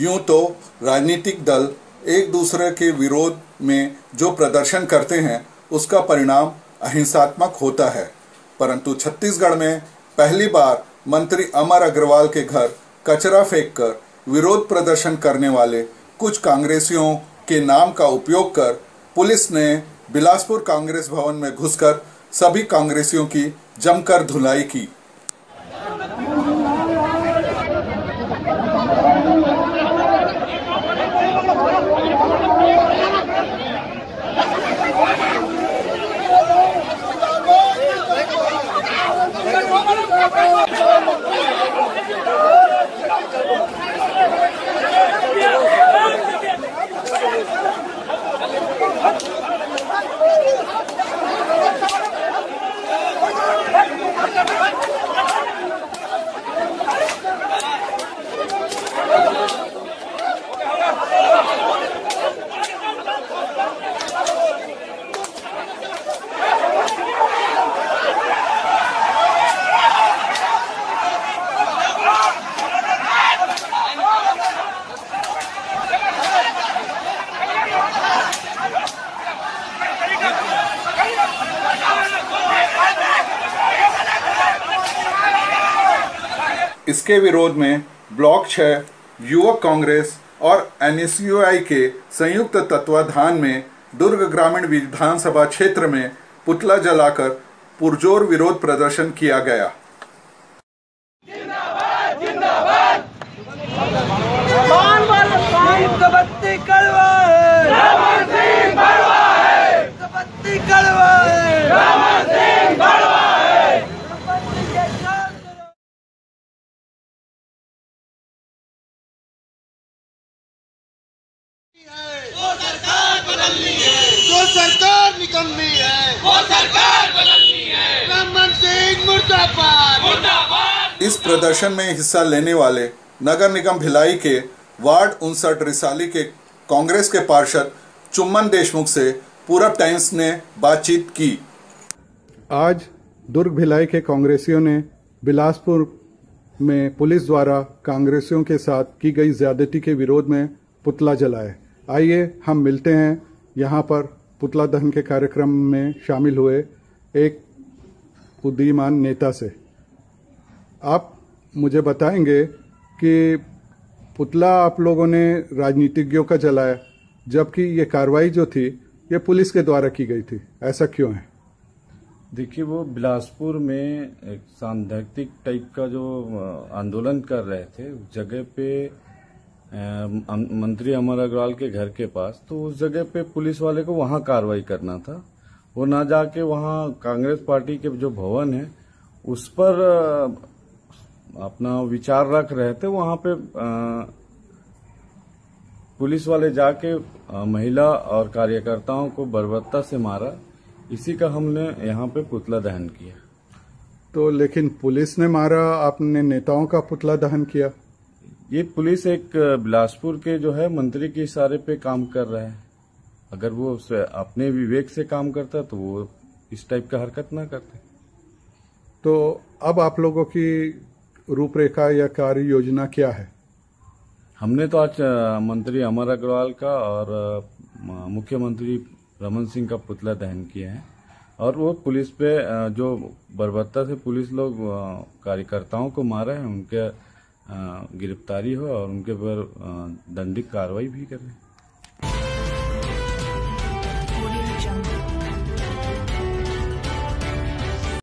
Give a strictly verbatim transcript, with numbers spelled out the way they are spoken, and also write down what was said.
यूं तो राजनीतिक दल एक दूसरे के विरोध में जो प्रदर्शन करते हैं उसका परिणाम अहिंसात्मक होता है, परंतु छत्तीसगढ़ में पहली बार मंत्री अमर अग्रवाल के घर कचरा फेंककर विरोध प्रदर्शन करने वाले कुछ कांग्रेसियों के नाम का उपयोग कर पुलिस ने बिलासपुर कांग्रेस भवन में घुसकर सभी कांग्रेसियों की जमकर धुलाई की। इसके विरोध में ब्लॉक छह युवक कांग्रेस और एन एस यू आई के संयुक्त तत्वाधान में दुर्ग ग्रामीण विधानसभा क्षेत्र में पुतला जलाकर पुरजोर विरोध प्रदर्शन किया गया। जिंदाबाद जिंदाबाद कबत्ती कड़वा है, रामन सिंह बड़वा है, कबत्ती कड़वा है, रामन सिंह बड़वा है। वो सरकार बदलनी है, जो सरकार निकलनी है, वो सरकार बदलनी है। रामन सिंह मुर्दाबाद मुर्दाबाद। इस प्रदर्शन में हिस्सा लेने वाले नगर निगम भिलाई के वार्ड उनसठ रिसाली के कांग्रेस के पार्षद चुम्मन देशमुख से पूरब टाइम्स ने बातचीत की। आज दुर्ग भिलाई के कांग्रेसियों ने बिलासपुर में पुलिस द्वारा कांग्रेसियों के साथ की गई ज्यादती के विरोध में पुतला जलाए। आइए हम मिलते हैं यहाँ पर पुतला दहन के कार्यक्रम में शामिल हुए एक उदीयमान नेता से। आप मुझे बताएंगे कि पुतला आप लोगों ने राजनीतिज्ञों का जलाया, जबकि ये कार्रवाई जो थी ये पुलिस के द्वारा की गई थी, ऐसा क्यों है? देखिए, वो बिलासपुर में एक सांप्रदायिक टाइप का जो आंदोलन कर रहे थे उस जगह पे मंत्री अमर अग्रवाल के घर के पास, तो उस जगह पे पुलिस वाले को वहां कार्रवाई करना था। वो ना जाके वहां कांग्रेस पार्टी के जो भवन है उस पर अपना विचार रख रहे थे। वहां पे पुलिस वाले जाके महिला और कार्यकर्ताओं को बर्बरता से मारा। इसी का हमने यहाँ पे पुतला दहन किया। तो लेकिन पुलिस ने मारा, आपने नेताओं का पुतला दहन किया। ये पुलिस एक बिलासपुर के जो है मंत्री के इशारे पे काम कर रहा है। अगर वो अपने विवेक से काम करता तो वो इस टाइप का हरकत ना करते। तो अब आप लोगों की रूपरेखा या कार्य योजना क्या है? हमने तो आज मंत्री अमर अग्रवाल का और मुख्यमंत्री रमन सिंह का पुतला दहन किया है, और वो पुलिस पे जो बर्बरता से पुलिस लोग कार्यकर्ताओं को मारा है उनके गिरफ्तारी हो और उनके पर दंडिक कार्रवाई भी करें।